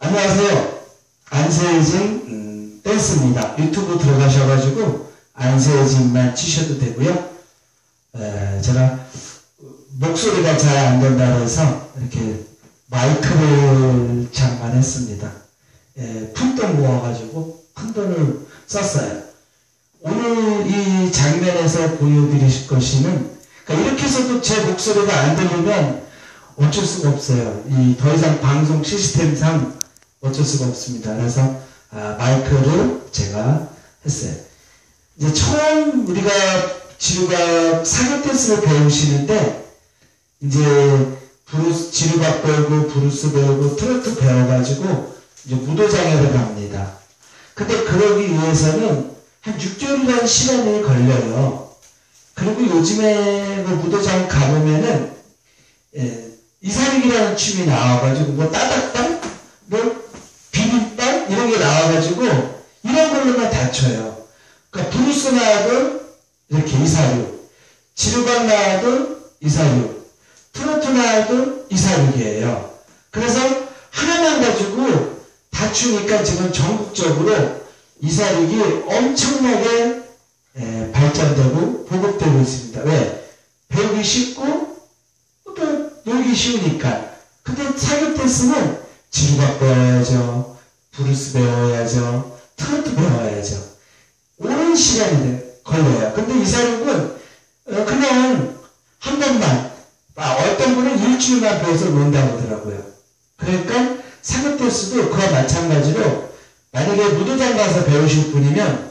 안녕하세요. 안세진 댄스입니다. 유튜브 들어가셔가지고 안세진만 치셔도 되고요. 제가 목소리가 잘 안 된다 해서 이렇게 마이크를 장만했습니다. 푼돈 모아가지고 큰 돈을 썼어요. 오늘 이 장면에서 보여드릴 것이는, 그러니까 이렇게 해서도 제 목소리가 안 들리면 어쩔 수가 없어요. 더 이상 방송 시스템상 어쩔 수가 없습니다. 그래서 마이크를 제가 했어요. 이제 처음 우리가 지루박 사교 댄스를 배우시는데, 이제 지루박 배우고 브루스 배우고 트로트 배워가지고 이제 무도장애를 갑니다. 근데 그러기 위해서는 한 6개월이라는 시간이 걸려요. 그리고 요즘에 그 무도장 가보면은 이사륙이라는 춤이 나와가지고 뭐 따닥따닥 뭐 비빔밥 이런 게 나와가지고 이런 걸로만 다쳐요. 그러니까 브루스 나와도 이렇게 이사륙, 지루박 나와도 이사륙, 트로트 나와도 이사륙이에요. 그래서 하나만 가지고 다추니까 지금 전국적으로 이사륙이 엄청나게 발전되고 보급되고 있습니다. 왜? 배우기 쉽고 또 놀기 쉬우니까. 근데 사교 댄스는 지루박 배워야죠, 브루스 배워야죠, 트로트 배워야죠. 오랜 시간이 걸려요. 근데 이사륙은 그냥 한 번만, 어떤 분은 일주일만 배워서 논다고 하더라고요. 그러니까 사교 댄스도 그와 마찬가지로 만약에 무도장 가서 배우실 분이면,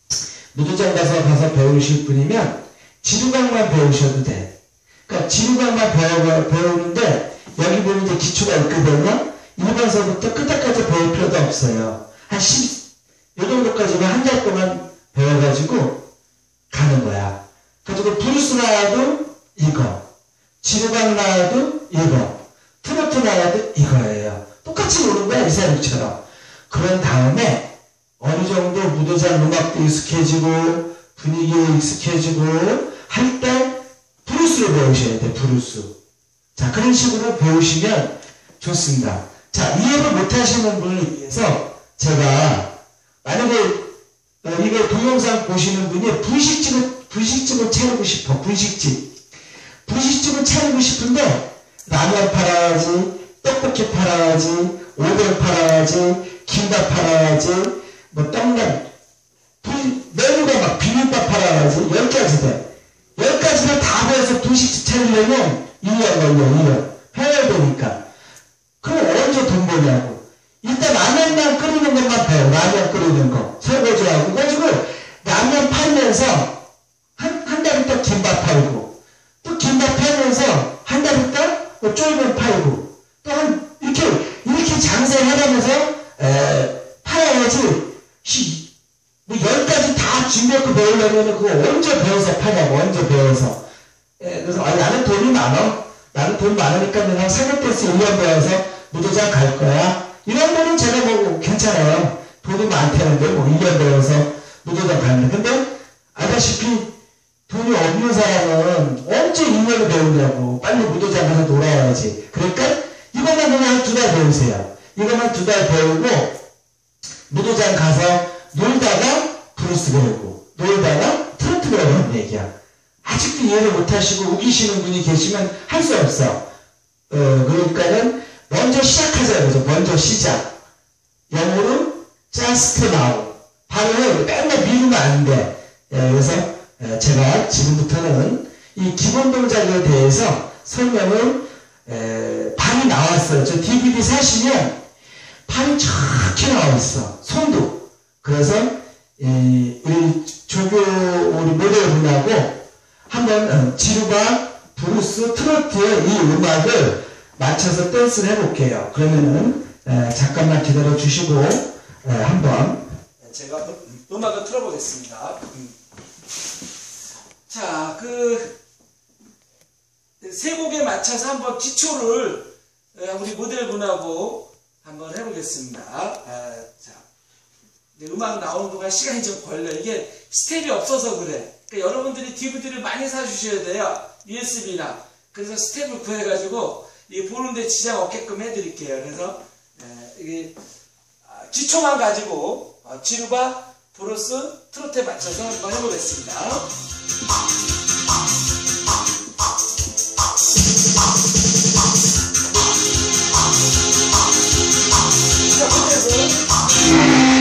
지루박만 배우셔도 돼. 그러니까 지루박만 배우는데, 여기 보면 이제 기초가 있거든요. 1번서부터 끝까지 배울 필요도 없어요. 요 정도까지는 한 달 동안 배워가지고 가는 거야. 가지고 브루스 나와도 이거, 지루박 나와도 이거, 트로트 나와도 이거예요. 똑같이 노는 거야, 이사륙처럼. 그런 다음에 어느 정도 무도장 음악도 익숙해지고 분위기에 익숙해지고 할 때 브루스를 배우셔야 돼, 브루스. 자, 그런 식으로 배우시면 좋습니다. 자, 이해를 못하시는 분을 위해서 제가, 만약에 이거 동영상 보시는 분이 분식집을 차리고 싶어. 분식집을 차리고 싶은데 라면 팔아야지, 떡볶이 팔아야지, 오뎅 팔아야지, 김밥 팔아야지, 뭐 떡면, 메뉴가 막 비빔밥 팔아야지, 10가지 돼. 10가지를 다 배워서 분식집 차리려면 1년 걸려, 1년. 해야 되니까. 그럼 언제 돈 버냐고. 일단 라면만 끓이는 것만 배워. 라면 끓이는 거. 설거지하고. 그래가지고 라면 팔면서 한 달 있다 김밥 팔고, 또 김밥 팔면서 한 달 있다 쫄면 팔고, 또 이렇게 장사를 하면서 팔아야지. 뭐 10가지 다 준비하고 배우려면 그거 언제 배워서 파냐고, 언제 배워서. 그래서 나는 돈이 많아. 나는 돈 많으니까 그냥 사교 댄스 1년 배워서 무도장 갈 거야. 이런 분은 제가 보고 괜찮아요. 돈이 많다는데 뭐 1년 배워서 무도장 가는데. 근데 알다시피 돈이 없는 사람은 언제 2년을 배우냐고. 빨리 무도장 가서 놀아야지. 그러니까 이것만 그냥 2달 배우세요. 이것만 2달 배우고 무도장 가서 놀다가 브루스 배우고, 놀다가 트로트 배우는 얘기야. 아직도 이해를 못하시고 우기시는 분이 계시면 할 수 없어. 그러니까는 먼저 시작하자. 그죠? 먼저 시작. 영어로 just now. 바로 맨날 미루면 안 돼. 그래서 제가 지금부터는 이 기본 동작에 대해서 설명을, 발이 나왔어요. 저 DVD 사시면 발이 쫙 나와 있어. 손도. 그래서 우리 조교 우리 모델분하고 한번 지루박, 브루스, 트로트의 이 음악을 맞춰서 댄스를 해볼게요. 그러면은 잠깐만 기다려 주시고 한번 제가 음악을 틀어보겠습니다. 자, 세 곡에 맞춰서 한번 기초를 우리 모델분하고 한번 해보겠습니다. 자, 음악 나오는 동안 시간이 좀 걸려. 이게 스텝이 없어서 그래. 그러니까 여러분들이 DVD를 많이 사주셔야 돼요. USB나. 그래서 스텝을 구해가지고 보는데 지장 없게끔 해드릴게요. 그래서 이게 기초만 가지고 지루바, 브루스, 트로트에 맞춰서 한번 해보겠습니다. 자, 끝내서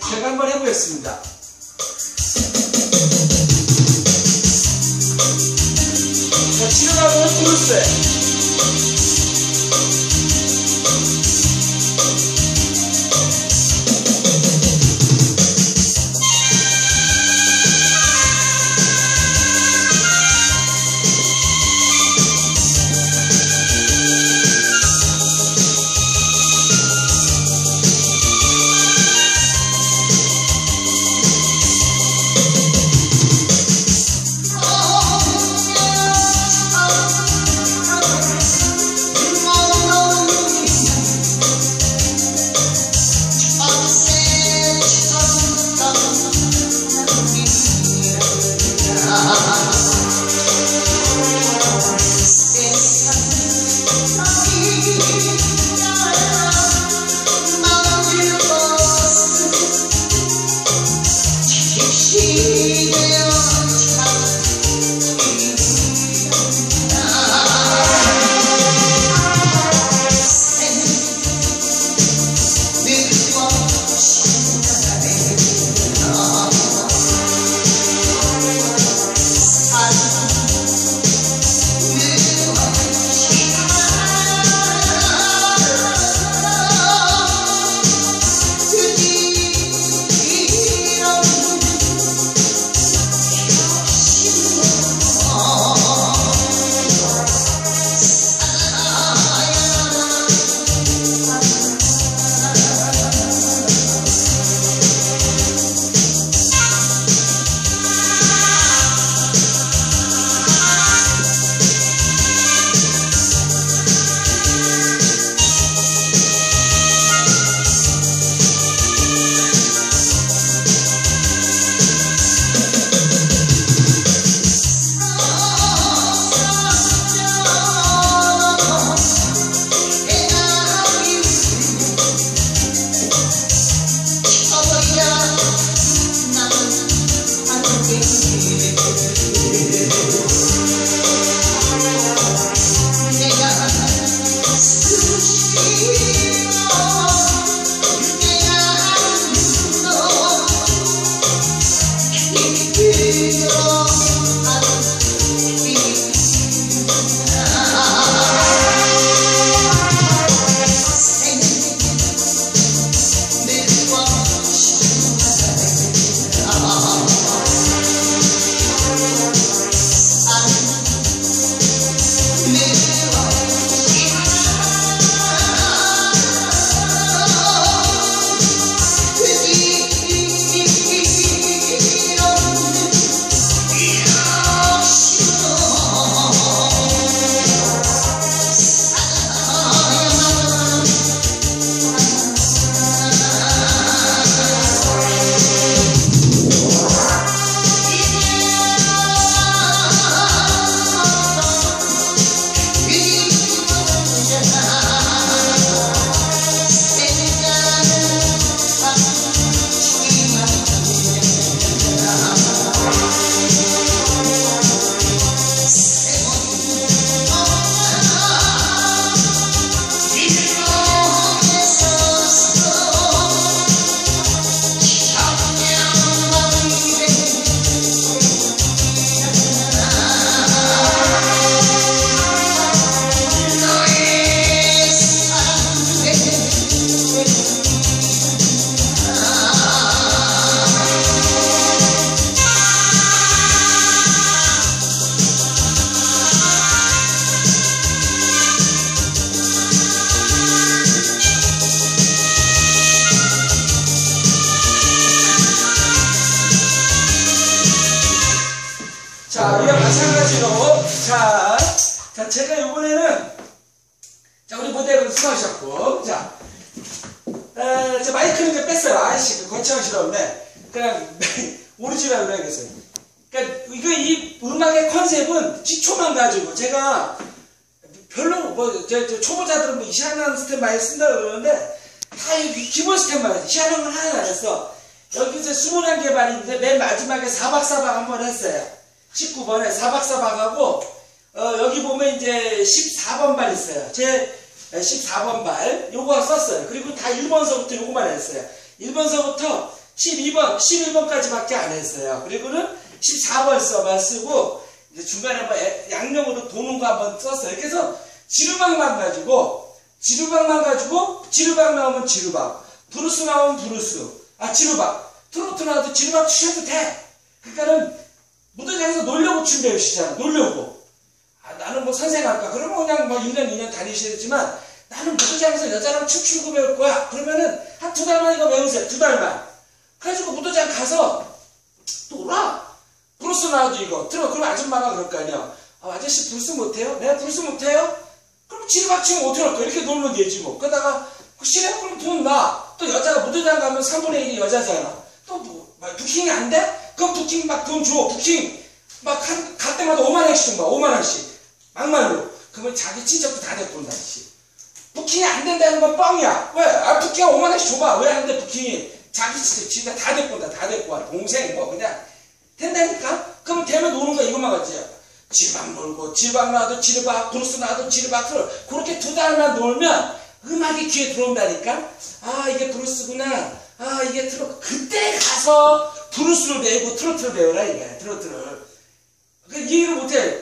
제가 한번 해보겠습니다. 자, 지나가면 브루스. 자, 이와 마찬가지로, 자, 제가 이번에는, 자, 우리 모델은 수고하셨고, 자, 제 마이크는 이제 뺐어요. 아이씨, 그 거창 싫었는데, 그냥, 오리지널로 해야겠어요. 그러니까, 이 음악의 컨셉은 기초만 가지고, 제가, 별로, 초보자들은 뭐, 희한한 스텝 많이 쓴다 그러는데, 다 기본 스텝만 했어요. 희한한 건 하나 안 했어. 여기 이제 21개 발인데, 맨 마지막에 사박사박 한번 했어요. 19번에 사박사박하고 여기 보면 이제 14번 발 있어요. 제 14번 발 요거 썼어요. 그리고 다 1번서부터 요거만 했어요. 1번서부터 11번까지밖에 안 했어요. 그리고는 14번서만 쓰고 이제 중간에 뭐 양념으로 도는 거 한번 썼어요. 그래서 지루박만 가지고 지루박 나오면 지루박, 브루스 나오면 브루스, 지루박, 트로트 나와도 지루박 추셔도 돼. 그러니까는 무도장에서 놀려고 춤 배우시잖아. 놀려고. 나는 뭐 선생 할까? 그러면 그냥 뭐 1년, 2년 다니시지만 나는 무도장에서 여자랑 춤추고 배울 거야. 그러면은 한 2달만 이거 배우세요. 2달만. 그래가지고 무도장 가서 놀아. 브루스 나와도 이거. 그럼 아줌마가 그럴 거 아니야. 아저씨 브루스 못해요? 내가 브루스 못해요? 그럼 지루박 추면 어떻게 할 거야? 이렇게 놀면 되지 뭐. 그러다가 실행 그럼 돈 나. 또 여자가 무도장 가면 3분의 1이 여자잖아. 또 뭐, 부킹이 안 돼? 그럼 부킹 막 돈 줘. 부킹 막 갈 때마다 5만원씩 준 거야. 5만원씩. 막말로. 그러면 자기 친척도 다 데리고 온다. 부킹이 안 된다는 건 뻥이야. 왜? 부킹 5만원씩 줘봐. 왜 안 돼? 부킹이. 자기 친척 진짜 다 데리고 온다. 다 데리고 와. 동생 뭐 그냥. 된다니까? 그러면 되면 노는 거 이것만 같지. 지루박 놀고 지루박 나와도 지루박, 브루스 나와도 지루박. 그렇게 2달만 놀면 음악이 귀에 들어온다니까? 이게 브루스구나. 이게 트로트. 그때 가서 브루스를 배우고 트로트를 배우라 이게. 트로트를. 이해를 못해.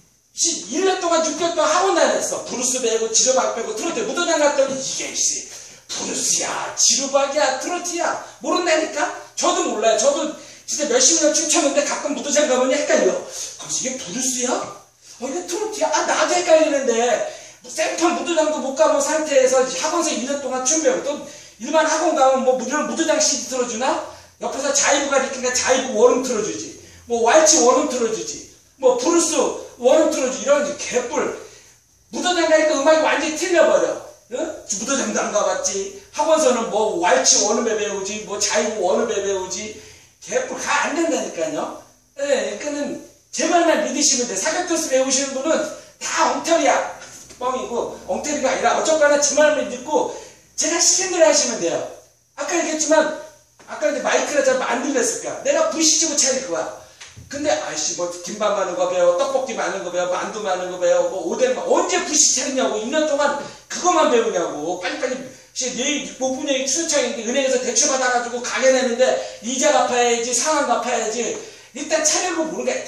1년 동안 6개월 동안 학원 다녔어. 브루스 배우고 지루박 배우고 트로트. 무도장 갔더니 이게 브루스야, 지루박이야, 트로트야. 모른다니까? 저도 몰라요. 저도 진짜 몇십 년 춤췄는데 가끔 무도장 가면 헷갈려. 그럼 이게 브루스야? 이게 트로트야? 나도 헷갈리는데 생판 무도장도 못 가본 상태에서 학원에서 1년 동안 춤 배우고 또 일반 학원 가면 뭐 무도장 CD 틀어주나? 옆에서 자이브가 있으니까 자이브 원음 틀어주지. 뭐 왈츠 원음 틀어주지. 뭐 브루스 원음 틀어주지. 이런 개뿔. 무도장 가니까 음악이 완전히 틀려버려. 응? 무도장도 안 가봤지. 학원서는 뭐 왈츠 원음에 배우지. 뭐 자이브 원음에 배우지. 개뿔 가 안 된다니까요. 그러니까는 제 말만 믿으시면 돼. 사격도수 배우시는 분은 다 엉터리야. 뻥이고 엉터리가 아니라 어쨌거나 제 말만 믿고 제가 시킨 대로 하시면 돼요. 아까 얘기했지만 아까 이제 마이크를 잘 안 들렸을 거야. 내가 부시집을 차릴 거야. 근데 아이씨 뭐 김밥 많은 거 배워, 떡볶이 많은 거 배워, 만두 많은 거 배워, 뭐 오뎅 언제 부시 차리냐고. 2년 동안 그것만 배우냐고. 빨리빨리 내일 목분양이 추수청인데 은행에서 대출 받아가지고 가게 내는데 이자 갚아야지, 상환 갚아야지. 일단 차려고 모르게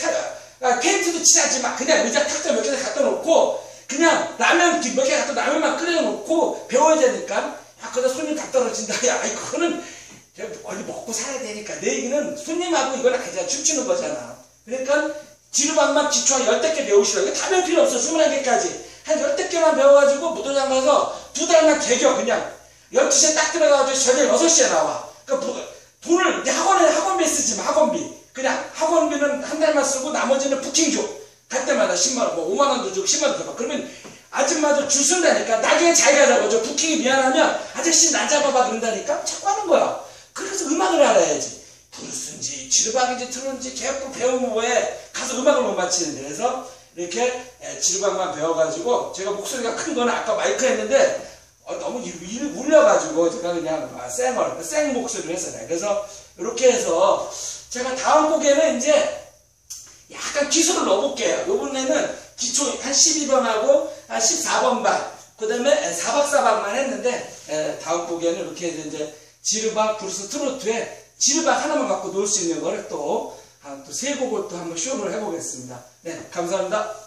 페인트도 칠하지 마. 그냥 의자 탁자 몇 개 갖다 놓고 그냥 라면 몇 개 갖다 라면만 끓여놓고 배워야 되니까. 그러다 손님 다 떨어진다. 그거는 어디 먹고 살아야 되니까. 내 얘기는 손님하고 이건 아니잖아. 춤추는 거잖아. 그러니까 지루박만 기초 한 10개 배우시라. 이거 다 배울 필요 없어. 21개까지. 한 10개만 배워가지고 무도장 가서 2달만 개겨. 그냥 12시에 딱 들어가가지고 저녁 6시에 나와. 그러니까 돈을 이제 학원비 쓰지 마. 학원비. 그냥 학원비는 한 달만 쓰고 나머지는 부킹 줘. 갈 때마다 10만원, 뭐 5만원도 주고 10만원 더 봐. 그러면 아줌마도 줄 쓴다니까. 나중에 자기가 잡아줘. 부킹이 미안하면 아저씨 나 잡아봐 그런다니까. 자꾸 하는 거야. 그래서 음악을 알아야지. 브루스인지 지루박인지 트로트인지 개뿔 배우면 뭐해. 가서 음악을 못 맞히는데. 그래서 이렇게 지루박만 배워가지고 제가 목소리가 큰 거는 아까 마이크 했는데 너무 울려가지고 제가 그냥 생 목소리를 했어요. 그래서 이렇게 해서 제가 다음 곡에는 이제 약간 기술을 넣어볼게요. 요번에는 기초 한 12번하고 한 14번 반, 그 다음에 4박사박만 했는데 다음 곡에는 이렇게 해서 이제 지루박, 브루스, 트로트에 지루박 하나만 갖고 놀 수 있는 거를 또 3곡을 또 한번 쇼를 해보겠습니다. 네, 감사합니다.